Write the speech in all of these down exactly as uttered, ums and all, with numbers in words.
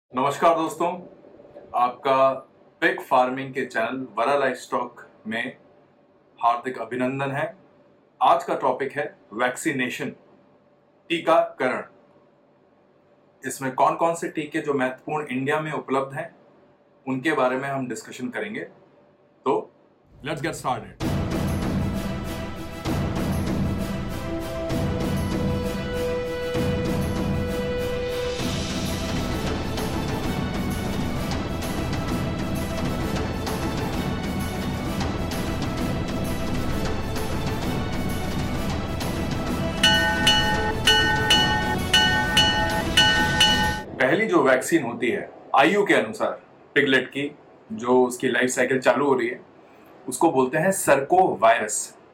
नमस्कार दोस्तों, आपका पिग फार्मिंग के चैनल वरा लाइवस्टॉक में हार्दिक अभिनंदन है। आज का टॉपिक है वैक्सीनेशन, टीकाकरण। इसमें कौन कौन से टीके जो महत्वपूर्ण इंडिया में उपलब्ध हैं उनके बारे में हम डिस्कशन करेंगे। तो लेट्स गेट स्टार्टेड। पहली जो वैक्सीन होती है आयु के अनुसार पिगलेट की, जो उसकी लाइफ साइकिल चालू हो रही है, उसको बोलते हैं सर्को वायरस।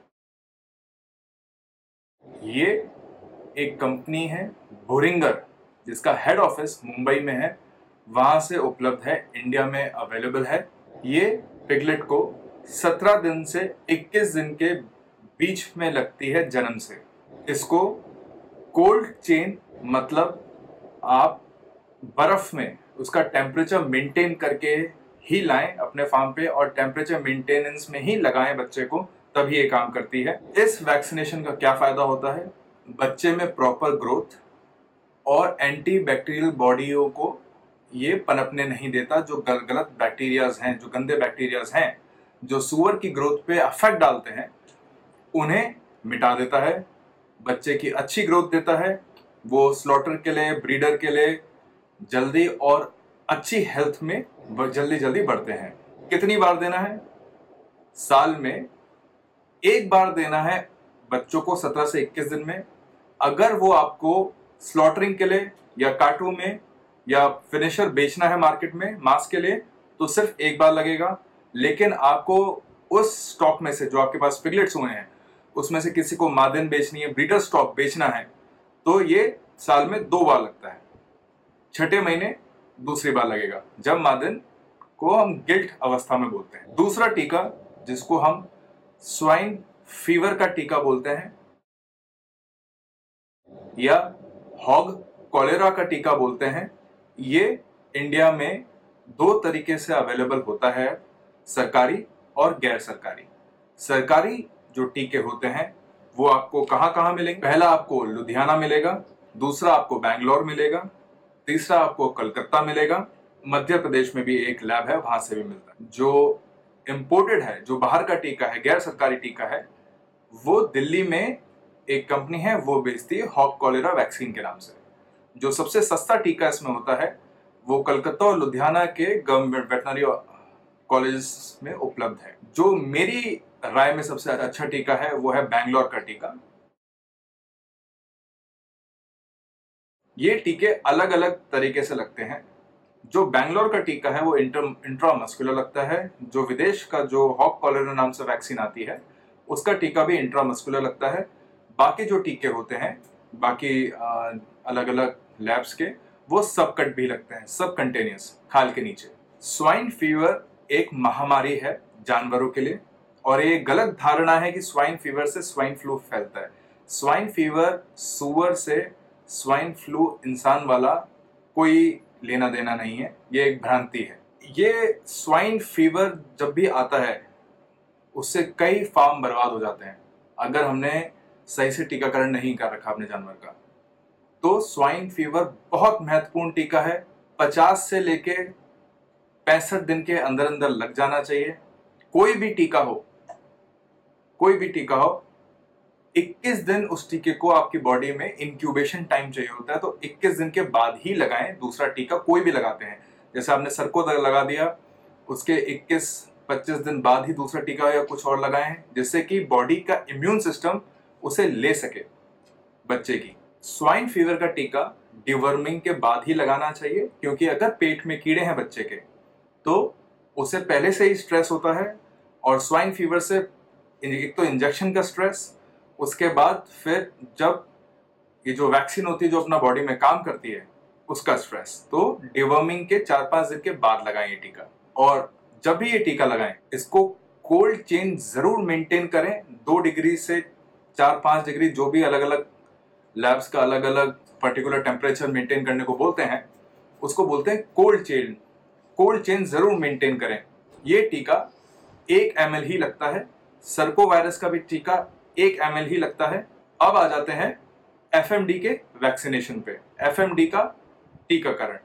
ये एक कंपनी है बोरिंगर, जिसका हेड ऑफिस मुंबई में है, वहां से उपलब्ध है, इंडिया में अवेलेबल है। ये पिगलेट को सत्रह दिन से इक्कीस दिन के बीच में लगती है जन्म से। इसको कोल्ड चेन, मतलब आप बर्फ में उसका टेम्परेचर मेंटेन करके ही लाएं अपने फार्म पे, और टेम्परेचर मेंटेनेंस में ही लगाएं बच्चे को, तभी ये काम करती है। इस वैक्सीनेशन का क्या फायदा होता है? बच्चे में प्रॉपर ग्रोथ और एंटी बैक्टीरियल बॉडियों को ये पनपने नहीं देता। जो गल, गलत बैक्टीरियाज हैं, जो गंदे बैक्टीरियाज हैं, जो सुअर की ग्रोथ पे अफेक्ट डालते हैं, उन्हें मिटा देता है। बच्चे की अच्छी ग्रोथ देता है। वो स्लॉटर के लिए, ब्रीडर के लिए जल्दी और अच्छी हेल्थ में जल्दी जल्दी बढ़ते हैं। कितनी बार देना है? साल में एक बार देना है बच्चों को सत्रह से इक्कीस दिन में। अगर वो आपको स्लॉटरिंग के लिए या काटू में या फिनिशर बेचना है मार्केट में मांस के लिए, तो सिर्फ एक बार लगेगा। लेकिन आपको उस स्टॉक में से जो आपके पास पिगलेट्स हुए हैं, उसमें से किसी को मादिन बेचनी है, ब्रीडर स्टॉक बेचना है, तो ये साल में दो बार लगता है। छठे महीने दूसरी बार लगेगा, जब मादिन को हम गिल्ट अवस्था में बोलते हैं। दूसरा टीका, जिसको हम स्वाइन फीवर का टीका बोलते हैं या हॉग कॉलेरा का टीका बोलते हैं, ये इंडिया में दो तरीके से अवेलेबल होता है, सरकारी और गैर सरकारी। सरकारी जो टीके होते हैं वो आपको कहां कहां मिलेंगे? पहला आपको लुधियाना मिलेगा, दूसरा आपको बैंगलोर मिलेगा, तीसरा आपको कलकत्ता मिलेगा, मध्य प्रदेश में भी एक लैब है, वहां से भी मिलता है। जो इंपोर्टेड है, जो बाहर का टीका है, गैर सरकारी टीका है, वो दिल्ली में एक कंपनी है, वो बेचती है हॉग कॉलेरा वैक्सीन के नाम से। जो सबसे सस्ता टीका इसमें होता है वो कलकत्ता और लुधियाना के गवर्नमेंट वेटनरी कॉलेज में उपलब्ध है। जो मेरी राय में सबसे अच्छा टीका है वो है बैंगलोर का टीका। ये टीके अलग अलग तरीके से लगते हैं। जो बैंगलोर का टीका है वो इंटर इंट्रामस्कुलर लगता है। जो विदेश का जो हॉग कॉलेरा नाम से वैक्सीन आती है, उसका टीका भी इंट्रामस्कुलर लगता है। बाकी जो टीके होते हैं बाकी अलग अलग लैब्स के, वो सब कट भी लगते हैं, सब कंटेनियस, खाल के नीचे। स्वाइन फीवर एक महामारी है जानवरों के लिए, और ये गलत धारणा है कि स्वाइन फीवर से स्वाइन फ्लू फैलता है। स्वाइन फीवर सुअर से स्वाइन फ्लू इंसान वाला कोई लेना देना नहीं है, ये एक भ्रांति है। ये स्वाइन फीवर जब भी आता है उससे कई फार्म बर्बाद हो जाते हैं, अगर हमने सही से टीकाकरण नहीं कर रखा अपने जानवर का। तो स्वाइन फीवर बहुत महत्वपूर्ण टीका है। पचास से लेके पैंसठ दिन के अंदर अंदर लग जाना चाहिए। कोई भी टीका हो, कोई भी टीका हो, इक्कीस दिन उस टीके को आपकी बॉडी में इंक्यूबेशन टाइम चाहिए होता है, तो इक्कीस दिन के बाद ही लगाएं दूसरा टीका। कोई भी लगाते हैं, जैसे आपने सर को लगा दिया, उसके इक्कीस पच्चीस दिन बाद ही दूसरा टीका या कुछ और लगाएं, जिससे कि बॉडी का इम्यून सिस्टम उसे ले सके बच्चे की। स्वाइन फीवर का टीका डिवर्मिंग के बाद ही लगाना चाहिए, क्योंकि अगर पेट में कीड़े हैं बच्चे के तो उसे पहले से ही स्ट्रेस होता है, और स्वाइन फीवर से एक तो इंजेक्शन का स्ट्रेस, उसके बाद फिर जब ये जो वैक्सीन होती है जो अपना बॉडी में काम करती है, उसका स्ट्रेस। तो डिवर्मिंग के चार पांच दिन के बाद लगाएं ये टीका। और जब भी ये टीका लगाएं, इसको कोल्ड चेन जरूर मेंटेन करें। दो डिग्री से चार पांच डिग्री, जो भी अलग अलग लैब्स का अलग अलग पर्टिकुलर टेम्परेचर मेंटेन करने को बोलते हैं, उसको बोलते हैं कोल्ड चेन। कोल्ड चेन जरूर मेंटेन करें। ये टीका एक एम एल ही लगता है। सर्को वायरस का भी टीका एक एम एल ही लगता है। अब आ जाते हैं एफ एम डी के वैक्सीनेशन पे। एफ एम डी का टीकाकरण।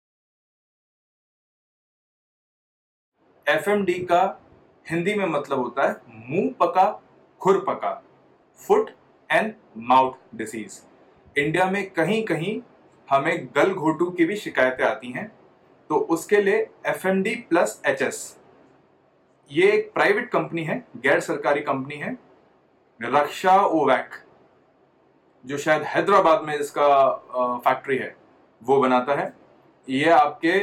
एफ एम डी का हिंदी में मतलब होता है मुंह पका खुर पका, foot and mouth disease. India में कहीं कहीं हमें गल घोटू की भी शिकायतें आती हैं, तो उसके लिए F M D plus H S, ये एक प्राइवेट कंपनी है, गैर सरकारी कंपनी है, रक्षा ओवैक, जो शायद हैदराबाद में इसका फैक्ट्री है, वो बनाता है। ये आपके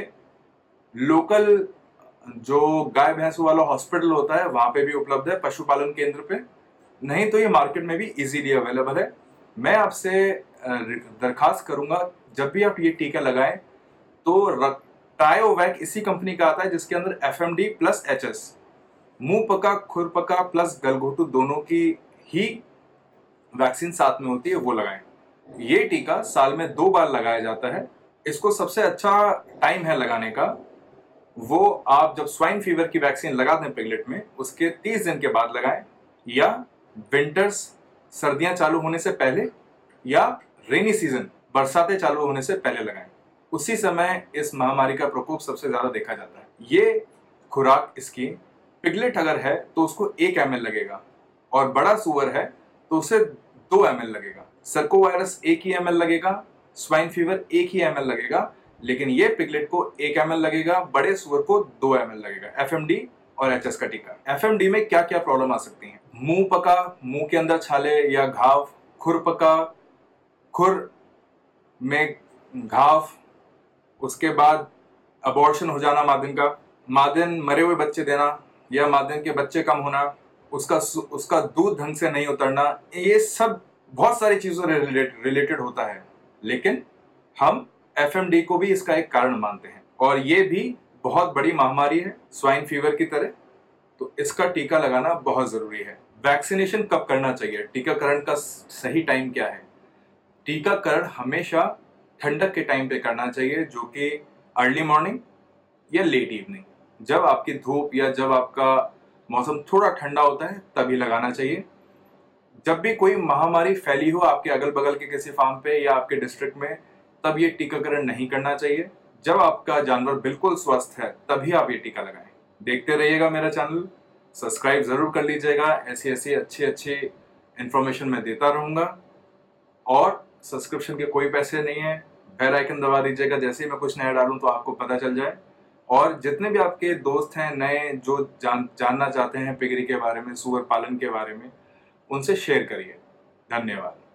लोकल जो गाय भैंस वाला हॉस्पिटल होता है वहां पे भी उपलब्ध है, पशुपालन केंद्र पे, नहीं तो ये मार्केट में भी इजीली अवेलेबल है। मैं आपसे दरखास्त करूंगा जब भी आप ये टीका लगाएं तो टायोवैक इसी कंपनी का आता है जिसके अंदर F M D plus H S, मुंह पका खुर पका प्लस गलघोटू दोनों की ही वैक्सीन साथ में होती है, वो लगाएं। ये टीका साल में दो बार लगाया जाता है। इसको सबसे अच्छा टाइम है लगाने का, वो आप जब स्वाइन फीवर की वैक्सीन लगा दें पिगलेट में, उसके तीस दिन के बाद लगाएं, या विंटर्स सर्दियां चालू होने से पहले, या रेनी सीजन बरसातें चालू होने से पहले लगाएं। उसी समय इस महामारी का प्रकोप सबसे ज्यादा देखा जाता है। ये खुराक इसकी, पिगलेट अगर है तो उसको एक एम एल लगेगा, और बड़ा सुअर है तो उसे दो एम एल लगेगा। सर्को वायरस एक ही एम एल लगेगा, स्वाइन फीवर एक ही एम एल लगेगा, लेकिन ये पिगलेट को एक एम एल लगेगा, बड़े सुअर को दो एम एल लगेगा। एफ एम डी और एच एस का टीका। एफ एम डी में क्या क्या प्रॉब्लम आ सकती है? मुंह पका, मुंह के अंदर छाले या घाव, खुर पका, खुर में घाव, उसके बाद अबॉर्शन हो जाना मादिन का, मादिन मरे हुए बच्चे देना या मादिन के बच्चे कम होना, उसका उसका दूध ढंग से नहीं उतरना, ये सब बहुत सारी चीजों रिलेटेड होता है, लेकिन हम एफ एम डी को भी इसका एक कारण मानते हैं, और ये भी बहुत बड़ी महामारी है स्वाइन फीवर की तरह, तो इसका टीका लगाना बहुत जरूरी है। वैक्सीनेशन कब करना चाहिए? टीकाकरण का सही टाइम क्या है? टीकाकरण हमेशा ठंडक के टाइम पे करना चाहिए, जो कि अर्ली मॉर्निंग या लेट इवनिंग, जब आपकी धूप या जब आपका मौसम थोड़ा ठंडा होता है तभी लगाना चाहिए। जब भी कोई महामारी फैली हो आपके अगल बगल के किसी फार्म पे या आपके डिस्ट्रिक्ट में, तब ये टीकाकरण नहीं करना चाहिए। जब आपका जानवर बिल्कुल स्वस्थ है तभी आप ये टीका लगाएं। देखते रहिएगा मेरा चैनल, सब्सक्राइब जरूर कर लीजिएगा, ऐसी ऐसी अच्छी अच्छी इंफॉर्मेशन मैं देता रहूंगा। और सब्सक्रिप्शन के कोई पैसे नहीं है, बेल आइकन दबा दीजिएगा, जैसे ही मैं कुछ नया डालूं तो आपको पता चल जाए। और जितने भी आपके दोस्त हैं नए जो जान जानना चाहते हैं पिगरी के बारे में, सुअर पालन के बारे में, उनसे शेयर करिए। धन्यवाद।